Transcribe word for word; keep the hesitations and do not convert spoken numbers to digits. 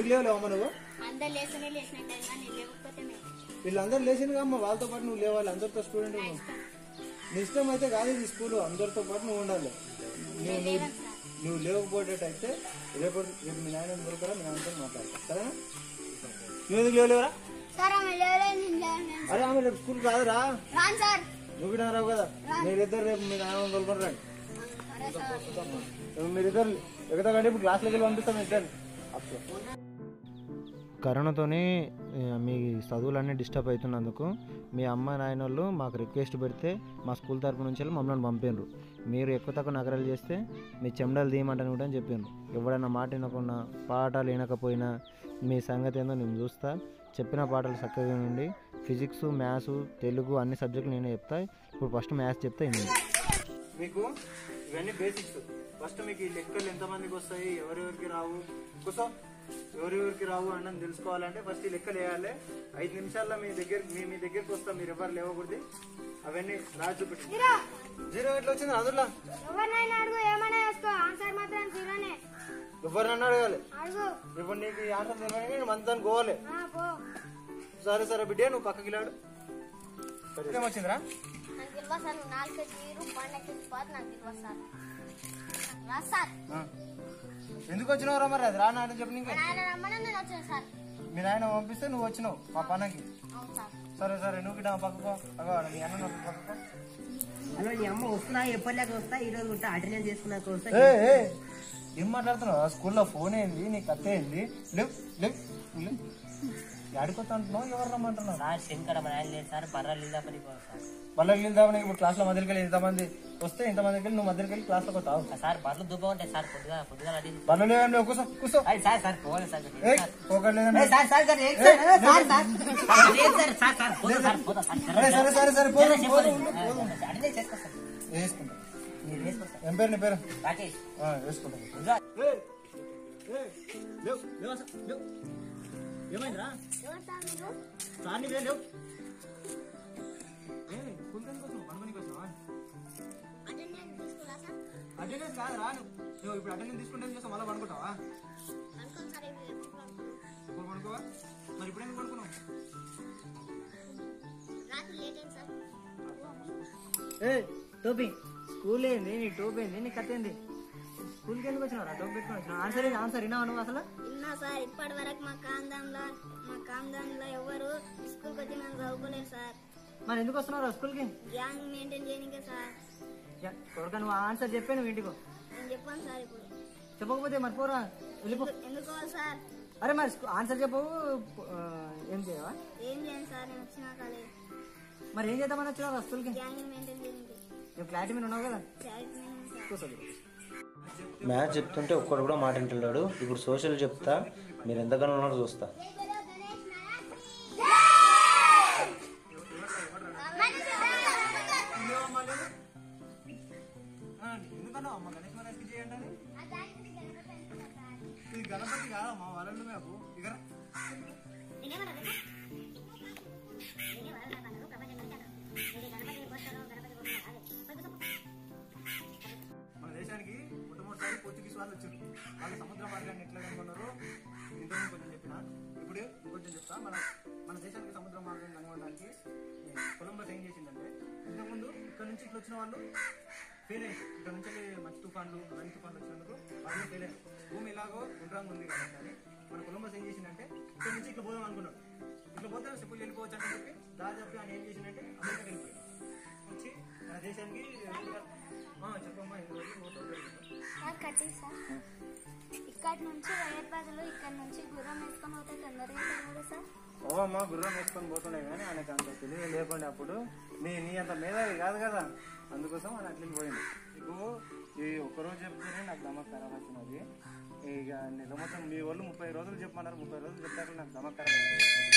ఎందుకు లేవలేవు అమ్మ నువ్వు? వీళ్ళందరూ లేచింది అమ్మ, వాళ్ళతో పాటు నువ్వు లేవాలి. అందరితో స్టూడెంట్ నీ ఇష్టం అయితే కాదు ఇది స్కూల్, అందరితో పాటు నువ్వు ఉండాలి. నువ్వు నువ్వు నువ్వు లేకపోయేటైతే రేపు రేపు మీ నాయన దొరకరా, మీ నాయనతో మాట్లాడతా సరేనా? నువ్వు ఎందుకు లేవలేవరా? అరే ఆమె రేపు స్కూల్ కాదురా, నువ్వు కూడా రావు కదా. మీరిద్దరు రేపు మీ నాయన దొరకరు రండి. మీరిద్దరు ఎక్కడ కంటే ఇప్పుడు క్లాస్లోకి వెళ్ళి పంపిస్తాం ఇద్దరు. కరోనాతోనే మీ చదువులన్నీ డిస్టర్బ్ అవుతున్నందుకు మీ అమ్మ నాయన వాళ్ళు మాకు రిక్వెస్ట్ పెడితే మా స్కూల్ తరపు నుంచి మమ్మల్ని పంపారు. మీరు ఎక్కువ తక్కువ నగరాలు చేస్తే మీ చెమడలు తీయమంటాను కూడా అని చెప్పారు. ఎవడన్నా మాట వినకుండా పాఠాలు వినకపోయినా మీ సంగతి ఏందో నేను చూస్తా. చెప్పిన పాటలు చక్కగా నుండి ఫిజిక్స్ మ్యాథ్స్ తెలుగు అన్ని సబ్జెక్టులు నేనే చెప్తా. ఇప్పుడు ఫస్ట్ మ్యాథ్స్ చెప్తా. నేను మీకు ఇవన్నీ బేసిక్స్. ఫస్ట్ మీకు ఈ లెక్కలు ఎంతమందికి వస్తాయి, ఎవరెవరికి రావు, కోసం ఎవరెవరికి రావు అన్నది తెలుసుకోవాలంటే ఫస్ట్ ఈ లెక్కలు వేయాలి. ఐదు నిమిషాల్లో మీ దగ్గర మీ మీ దగ్గరికి వస్తాం, మీరు ఎవరు లేవకూడదు. అవన్నీ రాజు చూపెట్టి జీరో ఎట్లా వచ్చింది అందులో ఎవరినన్నా అడగాలి. ఇప్పుడు నీకు ఆన్సర్ తెలియని మంచి దానికి పోవాలి. సరే సరే బిడ్డ నువ్వు పక్కకి వెళ్ళాడు. ఏమొచ్చిందిరా? ఎందుకు వచ్చినావు మరి? అది రానా చెప్పి మీ నాయన పంపిస్తే నువ్వు వచ్చినావు మా పనికి. సరే సరే నువ్వు గిట్ట పక్కకో. మీ అన్న పక్కకో. అమ్మ వస్తున్నా ఎప్పటిలాగా వస్తా, ఈ రోజు అటెండెన్స్ చేసుకున్నాక వస్తా. ఏం మాట్లాడుతున్నావు? స్కూల్లో ఫోన్ ఏంది, నీ కథ ఏంది? లేవు లేవు ఆడిపోతా అంటున్నావు. ఎవరు రమ్మంటున్నావు? శంకర మా ఆయన లేదు సార్, బర్రెలు వెళ్దామని సార్. బర్రెలు వెళ్దామని ఇప్పుడు క్లాస్ లో మధ్యకి వెళ్ళి ఇంతమంది వస్తే ఇంతమందికి వెళ్ళి నువ్వు మధ్యకి వెళ్ళి క్లాస్ లో పోతావు సార్. బర్రెలు దుబ్బా ఉంటాయి సార్, పొద్దుగా పొద్దుగా బర్రెలు లేదండి. కూర్చో కూర్చో. సార్ సార్ పోవాలి సార్. సరే సరే సరే వేసుకుంటా. ఏం పేరు నీ పేరు? రాకేష్. వేసుకుంటా. ఏమైందిరా? సార్ నీ పేరు లేవు. అటెండెన్స్ కాదురా, నువ్వు ఇప్పుడు అటెండెన్స్ తీసుకుంటే చేస్తావు మళ్ళీ పడుకుంటావా? ఇప్పుడు పడుకోవా? మరి ఇప్పుడు ఎందుకు పడుకున్నావు? ఏ టోపీ స్కూల్ ఏంది, నీ టోపీ ఏంది, నీ కథ ఏంది? స్కూల్కి ఎందుకు వచ్చినావు? టోపీ పెట్టుకుని వచ్చినా. ఆన్సర్ ఏంది? ఆన్సర్ విన్నావా నువ్వు అసలు? విన్నా సార్. ఇప్పటి వరకు మా కాందంలో మా కాందంలో ఎవరు స్కూల్కి వచ్చి మేము చదువుకోలేదు సార్. మరి ఎందుకు వస్తున్నావు స్కూల్కి? గ్యాంగ్ మెయింటైన్ చేయనికే సార్. కొడుక నువ్వు ఆన్సర్ చెప్పే నువ్వు ఇంటికి నేను చెప్పాను సార్. ఇప్పుడు చెప్పకపోతే మరి పోరా వెళ్ళిపో. ఎందుకు సార్? అరే మరి ఆన్సర్ చెప్పవు, ఏం చేయవా? ఏం చేయండి సార్, నేను వచ్చినా కాలే. మరి ఏం చేద్దామని వచ్చినావు స్కూల్కి? గ్యాంగ్ మెయింటైన్ చేయనికే. నువ్వు క్లారిటీ మీద ఉన్నావు కదా. క్లారిటీ మ్యాథ్స్ చెప్తుంటే ఒక్కడు కూడా మాట వింటున్నాడు. ఇప్పుడు సోషల్ చెప్తా, మీరు ఎంతగానో ఉన్నారో చూస్తా. గణపతి కాదమ్మా వాళ్ళు మేము ఇక మన దేశానికి మొట్టమొదటిసారి పోర్చుగీస్ వాళ్ళు వచ్చారు. వాళ్ళు సముద్ర మార్గాన్ని ఎట్లా కనుగొన్నారు ఇంతకుముందు కొంచెం చెప్పిన. ఇప్పుడు ఇంకొంచెం చెప్తా. మన మన దేశానికి సముద్ర మార్గం కనుగొనడానికి కొలంబస్ ఏం చేసిందంటే, ఇంతకుముందు ఇక్కడ నుంచి ఇట్లా వచ్చిన వాళ్ళు ఫెయిల్ అయ్యారు. ఇక్కడ నుంచి మంచి తుఫాన్లు రైన్ తుఫాన్లు వచ్చినందుకు వాళ్ళు ఫెయిల్ అయ్యారు. భూమి ఇలాగో గుండ్రంగా ఉంది కాబట్టి మన కొలంబస్ ఏం చేసిందంటే ఇక్కడ నుంచి ఇట్లా పోదాం అనుకున్నాడు. ఇట్లా పోతే సింపుల్ వెళ్ళిపోవచ్చు అని చెప్పి దారి చెప్పి ఆయన ఏం చేసిందంటే అమెరికా వెళ్ళిపోయి వచ్చి మన దేశానికి చెప్పమ్మా ఇక్కడ నుంచి వైర్బాదులు ఇక్కడ నుంచి గుర్రం వేసుకొని పోతే తొందరగా కదా సార్? ఓ అమ్మా గుర్రం వేసుకొని పోతుండే కానీ ఆయనకు అంత తెలివి లేకుండా అప్పుడు నీ నీ అంత మేధావి కాదు కదా, అందుకోసం ఆయన అట్లా పోయింది. ఇప్పుడు ఈ ఒక్కరోజు చెప్తేనే నాకు దమక్ ఖరాబ్ అవుతున్నది. ఇక నెల మొత్తం మీ వాళ్ళు ముప్పై రోజులు చెప్పమన్నారు, ముప్పై రోజులు చెప్తారు నాకు దమక్ ఖరాబ్ అవుతుంది.